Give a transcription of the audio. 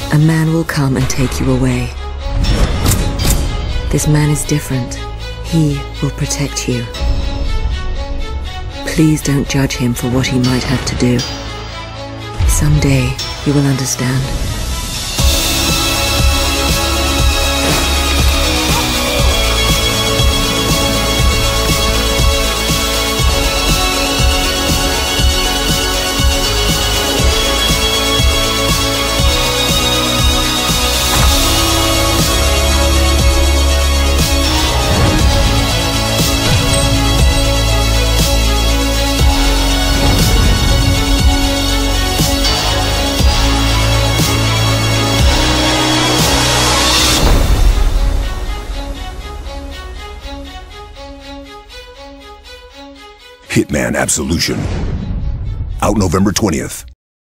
A man will come and take you away. This man is different. He will protect you. Please don't judge him for what he might have to do. Someday, you will understand. Hitman Absolution. Out November 20th.